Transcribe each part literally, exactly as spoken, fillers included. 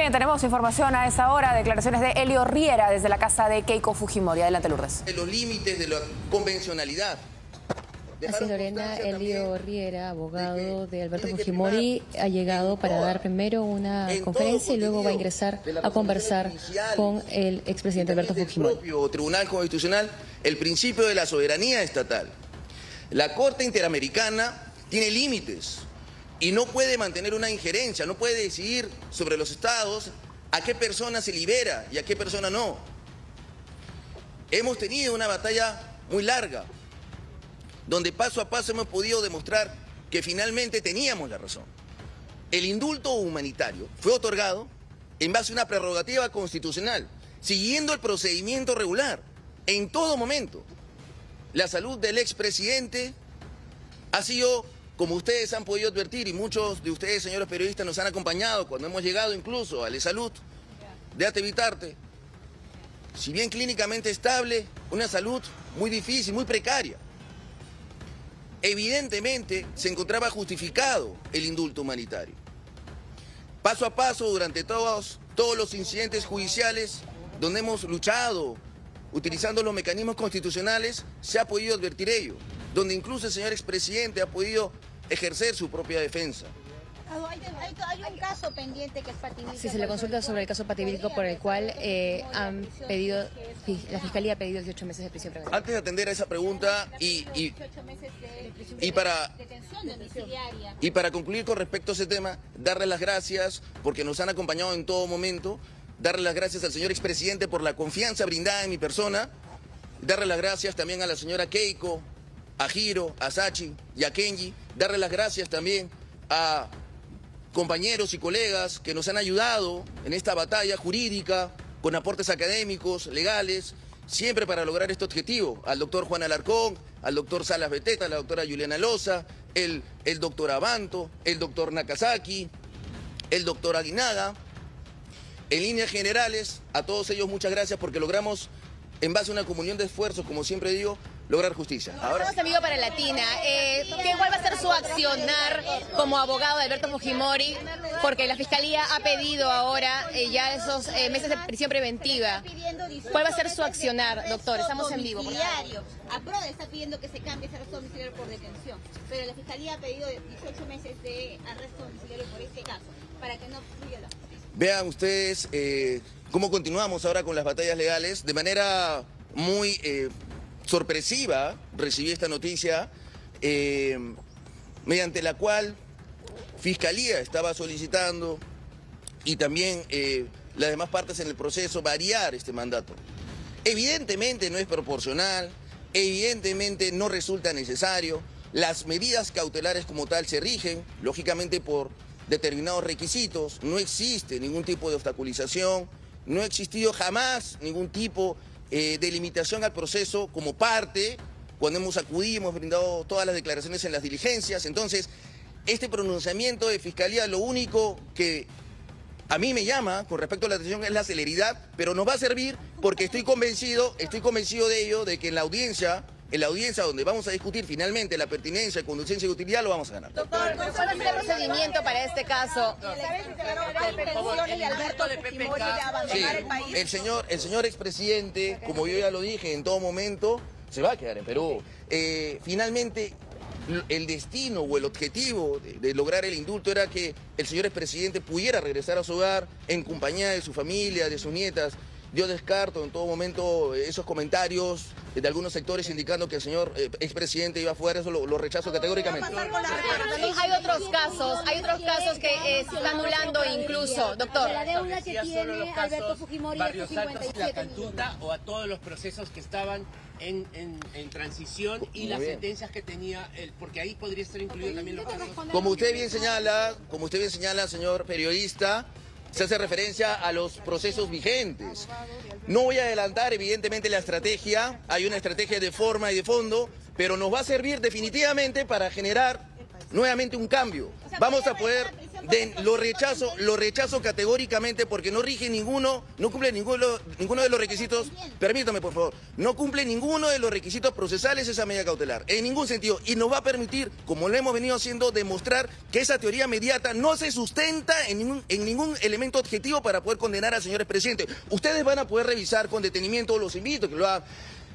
Bien, tenemos información a esa hora, declaraciones de Elio Riera desde la casa de Keiko Fujimori. Adelante, Lourdes. Los límites de la convencionalidad. Así, Lorena, Elio Riera, abogado de Alberto Fujimori, ha llegado para dar primero una conferencia y luego va a ingresar a conversar con el expresidente Alberto Fujimori. El propio Tribunal Constitucional, el principio de la soberanía estatal. La Corte Interamericana tiene límites y no puede mantener una injerencia, no puede decidir sobre los estados a qué persona se libera y a qué persona no. Hemos tenido una batalla muy larga, donde paso a paso hemos podido demostrar que finalmente teníamos la razón. El indulto humanitario fue otorgado en base a una prerrogativa constitucional, siguiendo el procedimiento regular en todo momento. La salud del expresidente ha sido, como ustedes han podido advertir, y muchos de ustedes, señores periodistas, nos han acompañado cuando hemos llegado incluso a la salud de Atevitarte. Si bien clínicamente estable, una salud muy difícil, muy precaria. Evidentemente se encontraba justificado el indulto humanitario. Paso a paso, durante todos, todos los incidentes judiciales donde hemos luchado, utilizando los mecanismos constitucionales, se ha podido advertir ello, donde incluso el señor expresidente ha podido ejercer su propia defensa. Hay, hay, hay un caso pendiente que es Pativilca. Sí, se le consulta sobre el caso Pativilca, por el cual eh, han pedido, la Fiscalía ha pedido dieciocho meses de prisión preventiva. Antes de atender a esa pregunta y, y, y, para, y para concluir con respecto a ese tema, darles las gracias porque nos han acompañado en todo momento, darle las gracias al señor expresidente por la confianza brindada en mi persona, darle las gracias también a la señora Keiko, a Giro, a Sachi y a Kenji, darle las gracias también a compañeros y colegas que nos han ayudado en esta batalla jurídica, con aportes académicos, legales, siempre para lograr este objetivo. Al doctor Juan Alarcón, al doctor Salas Beteta, a la doctora Juliana Loza, el, el doctor Abanto, el doctor Nakazaki, el doctor Aguinaga. En líneas generales, a todos ellos muchas gracias porque logramos, en base a una comunión de esfuerzos, como siempre digo, lograr justicia. Ahora, estamos amigo para Latina. Eh, ¿qué, ¿Cuál va a ser su accionar como abogado de Alberto Fujimori? Porque la Fiscalía ha pedido ahora eh, ya esos eh, meses de prisión preventiva. ¿Cuál va a ser su accionar, doctor? Estamos en vivo. APRODE está pidiendo que se cambie ese arresto domiciliario por detención, pero la Fiscalía ha pedido dieciocho meses de arresto domiciliario por este caso, para que no fluya la justicia. Vean ustedes eh, cómo continuamos ahora con las batallas legales. De manera muy eh, sorpresiva recibí esta noticia, eh, mediante la cual Fiscalía estaba solicitando y también eh, las demás partes en el proceso variar este mandato. Evidentemente no es proporcional, evidentemente no resulta necesario. Las medidas cautelares como tal se rigen, lógicamente, por determinados requisitos. No existe ningún tipo de obstaculización, no ha existido jamás ningún tipo eh, de limitación al proceso como parte, cuando hemos acudido, hemos brindado todas las declaraciones en las diligencias. Entonces, este pronunciamiento de Fiscalía, lo único que a mí me llama con respecto a la atención es la celeridad, pero nos va a servir porque estoy convencido, estoy convencido de ello, de que en la audiencia, en la audiencia donde vamos a discutir finalmente la pertinencia, conducencia y utilidad, lo vamos a ganar. Doctor, ¿cuál va a ser el procedimiento para este caso? Sí, el señor, el señor expresidente, como yo ya lo dije en todo momento, se va a quedar en Perú. Eh, finalmente, el destino o el objetivo de, de lograr el indulto era que el señor expresidente pudiera regresar a su hogar en compañía de su familia, de sus nietas. Yo descarto en todo momento esos comentarios de algunos sectores indicando que el señor eh, expresidente iba afuera, eso lo, lo rechazo categóricamente. Hay otros casos, hay otros casos que eh, se están anulando incluso, doctor. La deuda que tiene Alberto Fujimori de Barrios Altos, la Cantuta, o a todos los procesos que estaban en, en, en transición y Muy las bien. sentencias que tenía él, porque ahí podría estar incluido también los casos. Como usted bien señala, como usted bien señala, señor periodista, se hace referencia a los procesos vigentes. No voy a adelantar, evidentemente, la estrategia. Hay una estrategia de forma y de fondo, pero nos va a servir definitivamente para generar nuevamente un cambio. Vamos a poder de, lo rechazo, lo rechazo categóricamente porque no rige ninguno, no cumple ninguno, ninguno de los requisitos, permítame por favor, no cumple ninguno de los requisitos procesales esa medida cautelar, en ningún sentido, y nos va a permitir, como lo hemos venido haciendo, demostrar que esa teoría mediata no se sustenta en ningún, en ningún elemento objetivo para poder condenar al señor expresidente. Ustedes van a poder revisar con detenimiento, los invito a que lo hagan.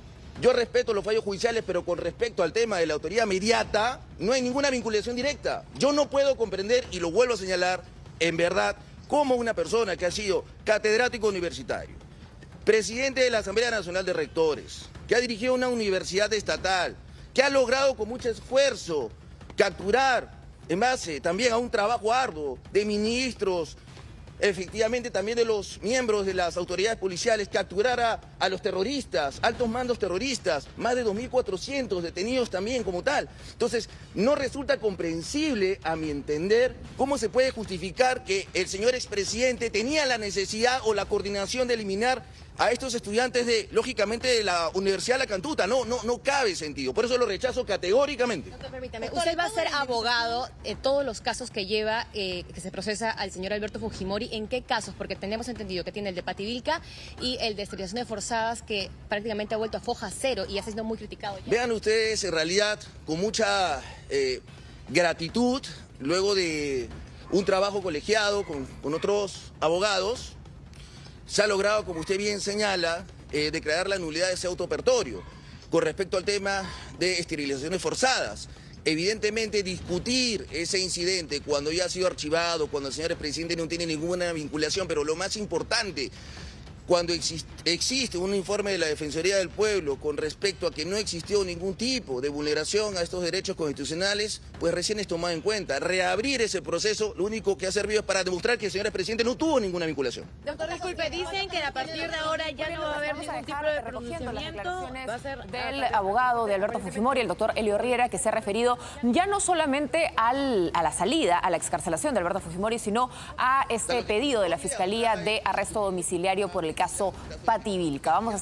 Yo respeto los fallos judiciales, pero con respecto al tema de la autoridad mediata, no hay ninguna vinculación directa. Yo no puedo comprender, y lo vuelvo a señalar, en verdad, cómo una persona que ha sido catedrático universitario, presidente de la Asamblea Nacional de Rectores, que ha dirigido una universidad estatal, que ha logrado con mucho esfuerzo capturar, en base también a un trabajo arduo de ministros, efectivamente también de los miembros de las autoridades policiales, capturara a los terroristas, altos mandos terroristas, más de dos mil cuatrocientos detenidos también como tal. Entonces, no resulta comprensible, a mi entender, cómo se puede justificar que el señor expresidente tenía la necesidad o la coordinación de eliminar a estos estudiantes de, lógicamente, de la Universidad de La Cantuta. No, no, no cabe sentido. Por eso lo rechazo categóricamente. Doctor, permítame, usted va a ser abogado en todos los casos que lleva, eh, que se procesa al señor Alberto Fujimori. ¿En qué casos? Porque tenemos entendido que tiene el de Pativilca y el de esterilizaciones forzadas, que prácticamente ha vuelto a foja cero y ha sido muy criticado ya. Vean ustedes, en realidad, con mucha eh, gratitud, luego de un trabajo colegiado con, con otros abogados, se ha logrado, como usted bien señala, eh, declarar la nulidad de ese autopertorio. Con respecto al tema de esterilizaciones forzadas, evidentemente discutir ese incidente cuando ya ha sido archivado, cuando el señor expresidente no tiene ninguna vinculación, pero lo más importante, cuando existe, existe un informe de la Defensoría del Pueblo con respecto a que no existió ningún tipo de vulneración a estos derechos constitucionales, pues recién es tomado en cuenta. Reabrir ese proceso, lo único que ha servido es para demostrar que el señor expresidente no tuvo ninguna vinculación. Doctor, disculpe, dicen que a partir de ahora ya no va a haber ningún tipo de pronunciamiento. Va a ser del abogado de Alberto Fujimori, el doctor Elio Riera, que se ha referido ya no solamente al, a la salida, a la excarcelación de Alberto Fujimori, sino a este pedido de la Fiscalía de arresto domiciliario por el caso Pativilca. Vamos a